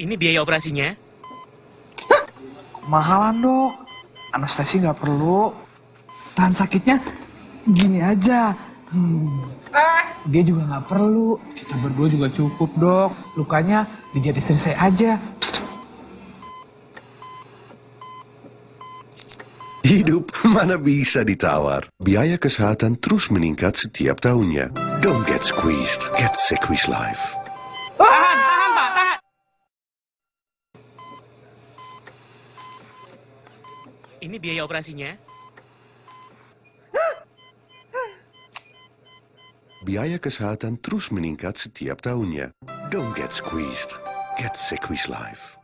Ini biaya operasinya. Mahalan dok, anestesi nggak perlu. Tahan sakitnya gini aja. Dia juga nggak perlu. Kita berdua juga cukup dok. Lukanya dijahit istri saya aja. Psst, psst. Hidup mana bisa ditawar. Biaya kesehatan terus meningkat setiap tahunnya. Don't get squeezed, get Sequis Life. Tahan, Pak, tahan. Ini biaya operasinya. Biaya kesehatan terus meningkat setiap tahunnya. Don't get squeezed, get Sequis Life.